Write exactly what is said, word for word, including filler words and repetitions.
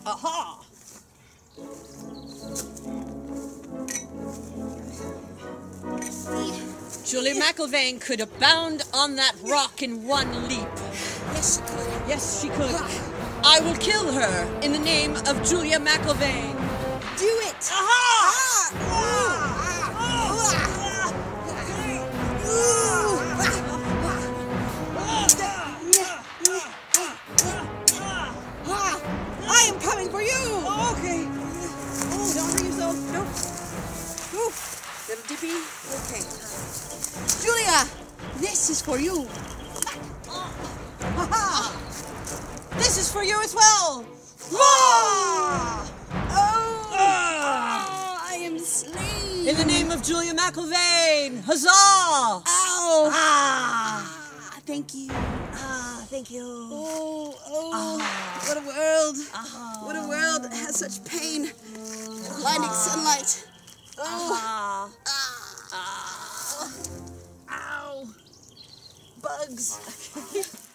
Ha-ha! Julia McIlvaine could have bound on that rock in one leap. Yes, she could. Yes, she could. I will kill her in the name of Julia McIlvaine. Do it! Aha! I am coming for you! Oh, okay. Oh, don't hurt yourself. Nope. Ooh, little dippy. Okay. Julia, this is for you. Ha-ha! This is for you as well. Oh, oh, I am slain. In the name of Julia McIlvaine, huzzah! Ow! Ah! Thank you. Ah, thank you. Oh, oh, Ah. what a world. Ah. What a world that has such pain. Blinding sunlight. Oh, Ah. ah. Ah. Ow. Bugs.